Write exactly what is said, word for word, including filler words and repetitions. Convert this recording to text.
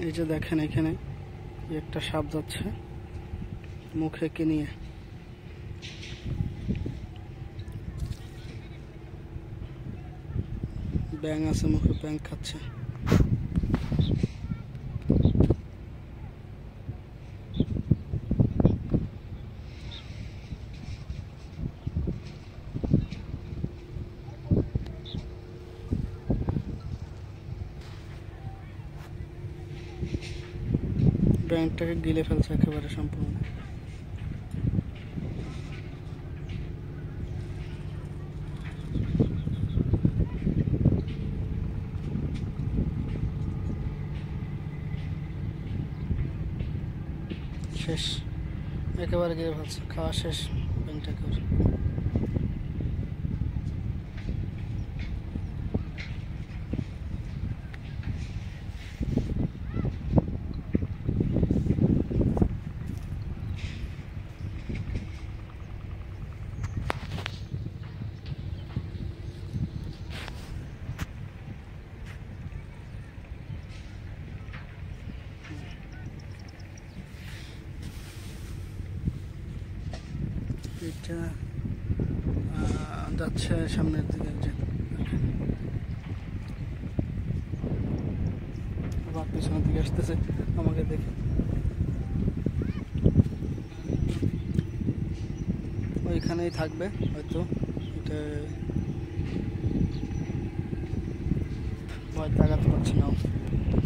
এই যে দেখেন এখানে একটা সাপ যাচ্ছে মুখে কি নিয়ে। ব্যাঙ আছে মুখে, ব্যাঙ খাচ্ছে। ব্যাঙটাকে গিলে ফেলছে একেবারে সম্পূর্ণ। শেষ, একেবারে গিলে ফেলছে, খাওয়া শেষ ব্যাঙটাকে। এটা যাচ্ছে সামনের দিকে, আবার পিছনের দিকে আসতেছে আমাকে দেখে। ওইখানেই থাকবে হয়তো, এটা ভয় তাকাতে পারছি না।